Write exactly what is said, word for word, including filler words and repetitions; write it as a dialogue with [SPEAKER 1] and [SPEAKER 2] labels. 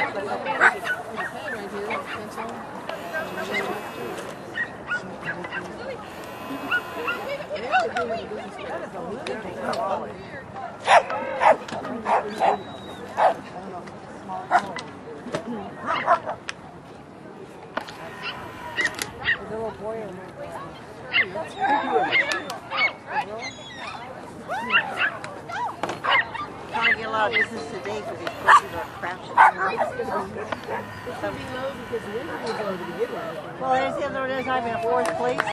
[SPEAKER 1] Can't get a lot of business today for these places are crashing. Well, there's the other one. There's I'm in a fourth place.